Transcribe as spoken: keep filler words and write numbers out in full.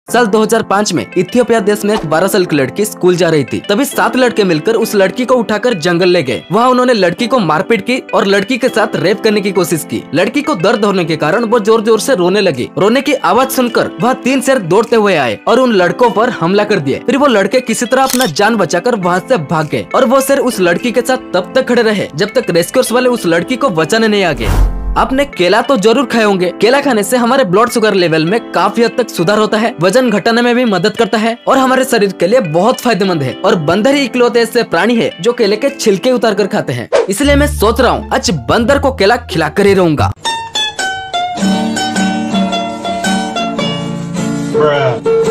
साल दो हज़ार पाँच में इथियोपिया देश में एक बारह साल की लड़की स्कूल जा रही थी। तभी सात लड़के मिलकर उस लड़की को उठाकर जंगल ले गए। वहाँ उन्होंने लड़की को मारपीट की और लड़की के साथ रेप करने की कोशिश की। लड़की को दर्द होने के कारण वो जोर जोर से रोने लगी। रोने की आवाज सुनकर वह तीन शेर दौड़ते हुए आए और उन लड़कों पर हमला कर दिए। फिर वो लड़के किसी तरह अपना जान बचाकर वहाँ से भाग गए और वो शेर उस लड़की के साथ तब तक खड़े रहे जब तक रेस्क्यूअर्स वाले उस लड़की को बचाने नहीं आ गए। आपने केला तो जरूर खाए होंगे। केला खाने से हमारे ब्लड शुगर लेवल में काफी हद तक सुधार होता है, वजन घटाने में भी मदद करता है और हमारे शरीर के लिए बहुत फायदेमंद है। और बंदर ही इकलौते ऐसे प्राणी है जो केले के छिलके उतार कर खाते हैं। इसलिए मैं सोच रहा हूँ आज बंदर को केला खिला कर ही रहूंगा।